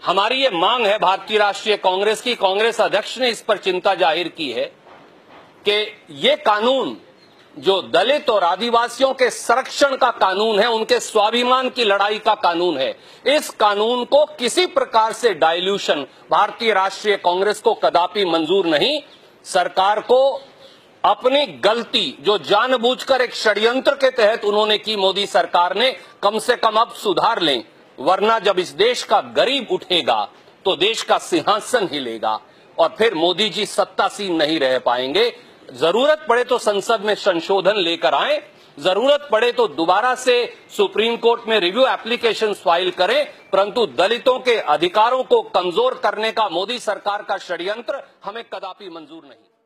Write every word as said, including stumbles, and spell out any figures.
हमारी ये मांग है भारतीय राष्ट्रीय कांग्रेस की, कांग्रेस अध्यक्ष ने इस पर चिंता जाहिर की है कि ये कानून जो दलित और आदिवासियों के संरक्षण का कानून है, उनके स्वाभिमान की लड़ाई का कानून है, इस कानून को किसी प्रकार से डाइल्यूशन भारतीय राष्ट्रीय कांग्रेस को कदापि मंजूर नहीं। सरकार को अपनी गलती जो जानबूझकर एक षड्यंत्र के तहत उन्होंने की, मोदी सरकार ने, कम से कम अब सुधार लें, वरना जब इस देश का गरीब उठेगा तो देश का सिंहासन हिलेगा और फिर मोदी जी सत्तासीन नहीं रह पाएंगे। जरूरत पड़े तो संसद में संशोधन लेकर आए, जरूरत पड़े तो दोबारा से सुप्रीम कोर्ट में रिव्यू एप्लीकेशन फाइल करें, परंतु दलितों के अधिकारों को कमजोर करने का मोदी सरकार का षड्यंत्र हमें कदापि मंजूर नहीं।